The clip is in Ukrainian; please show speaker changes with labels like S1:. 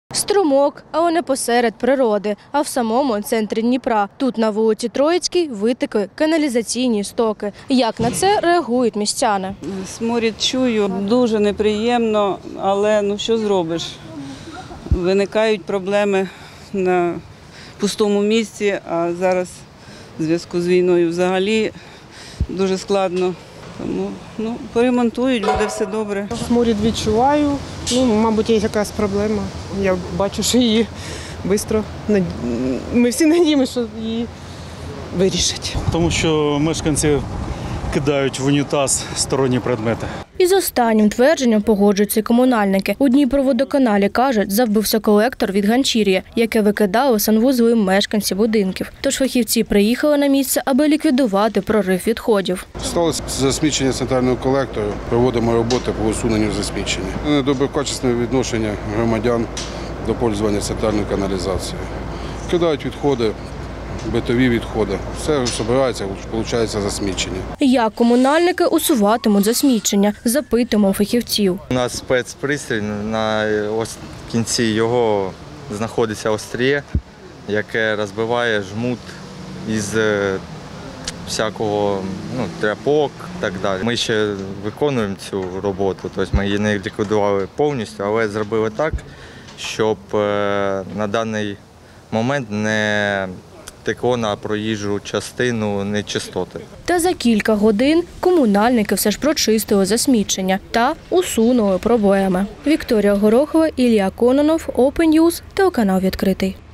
S1: Струмок, але не посеред природи, а в самому центрі Дніпра. Тут на вулиці Троїцькій витекли каналізаційні стоки. Як на це реагують містяни?
S2: Сморід чую, дуже неприємно, але що зробиш? Виникають проблеми на пустому місці, а зараз в зв'язку з війною взагалі дуже складно. Тому поремонтують, буде все добре.
S3: Сморід відчуваю, мабуть, є якась проблема. Я бачу, що її швидко, ми всі надіємося, що її вирішать.
S4: Тому що мешканці кидають в унітаз сторонні предмети.
S1: Із останнім твердженням погоджуються комунальники. У Дніпроводоканалі кажуть, забився колектор від ганчір'я, яке викидали санвузли мешканці будинків. Тож фахівці приїхали на місце, аби ліквідувати прорив відходів.
S5: Сталося засмічення центрального колектору, проводимо роботи по усуненню засмічення. Недоброкачественне відношення громадян до користування центральної каналізації. Кидають відходи, битові відходи. Все збирається, виходить засмічення.
S1: Як комунальники усуватимуть засмічення? Запитуємо фахівців.
S6: У нас спецпристрій, на кінці його знаходиться остріє, яке розбиває жмут із всякого тряпок і так далі. Ми ще виконуємо цю роботу, тобто ми її не ліквідували повністю, але зробили так, щоб на даний момент не текло на проїжджу частину нечистоти.
S1: Та за кілька годин комунальники все ж прочистили засмічення та усунули проблеми. Вікторія Горохова, Ілля Кононов, Open News, телеканал «Відкритий».